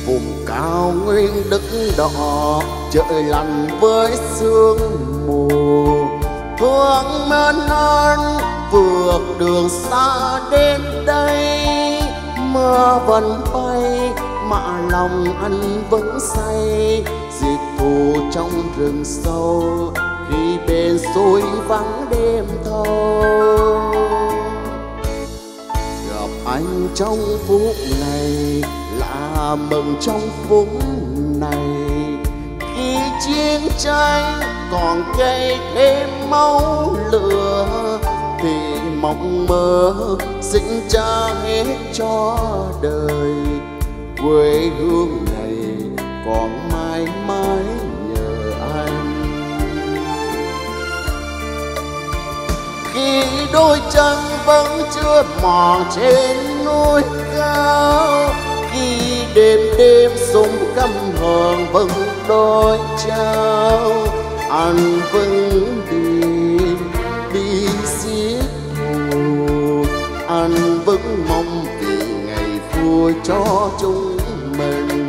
Vùng cao nguyên đất đỏ, trời lạnh với sương mù. Thương mến anh vượt đường xa đến đây, mưa vẫn bay mà lòng anh vẫn say. Diệt thù trong rừng sâu, khi bên suối vắng đêm thâu. Gặp anh trong phút này là mừng trong phút này. Khi chiến tranh còn gây thêm máu lửa, thì mộng mơ sinh ra hết cho đời. Quê hương này còn mãi mãi nhờ anh. Khi đôi chân vẫn chưa mòn trên núi cao, khi đêm đêm súng căm hờn vẫn đôi trao, anh vẫn đi giết thù. Anh vẫn mong vì ngày vui cho chúng mình.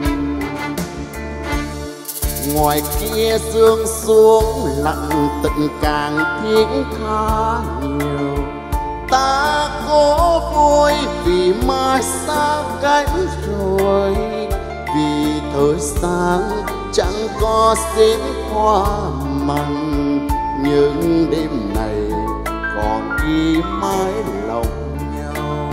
Ngoài kia sương xuống lạnh tình càng thiết tha nhiều. Ta cố vui vì mai xa cách rồi, vì thời gian chẳng có xếp hoa mặn. Nhưng đêm này còn ghi mãi lòng nhau.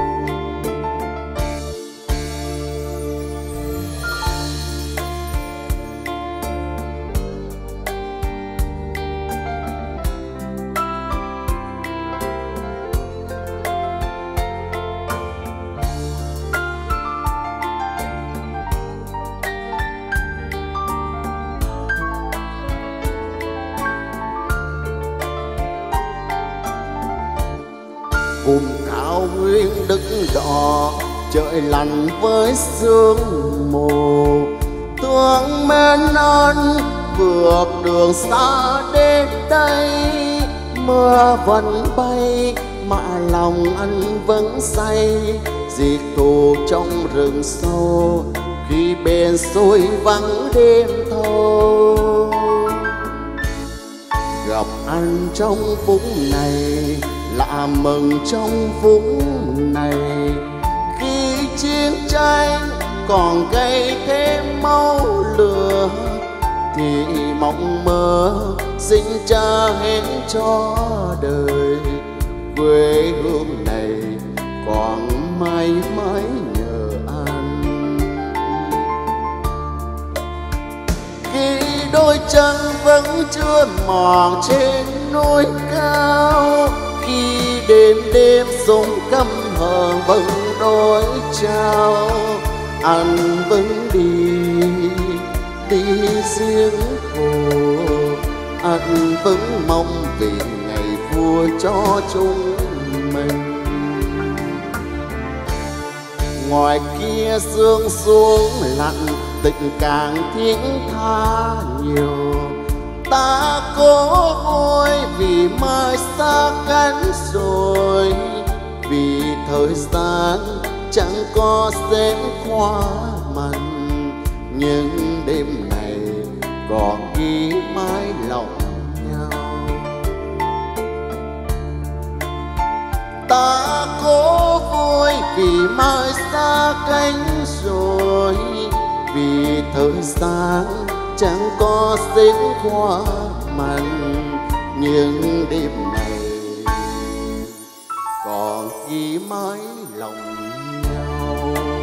Vùng cao nguyên đất đỏ, trời lạnh với sương mù. Thương mến anh vượt đường xa đến đây, mưa vẫn bay mà lòng anh vẫn say. Diệt thù trong rừng sâu, khi bên suối vắng đêm thâu. Gặp anh trong phút này là mừng trong phút này. Khi chiến tranh còn gây thêm máu lửa, thì mộng mơ sinh ra hết cho đời. Quê hương này còn mãi mãi nhờ anh. Khi đôi chân vẫn chưa mòn trên núi cao, khi đêm đêm súng căm hờn vẫn đôi trao, anh vẫn đi riêng hồ. Anh vẫn mong vì ngày vui cho chúng mình. Ngoài kia sương xuống lạnh tình càng thiết tha nhiều. Ta cố vui vì mai xa cách rồi, vì thời gian chẳng có xếp hoa mặn. Nhưng đêm này còn ghi mãi lòng nhau. Ta cố vui vì mai xa cách rồi, vì thời gian chẳng có xếp hoa mặn. Nhưng đêm này còn ghi mãi lòng nhau.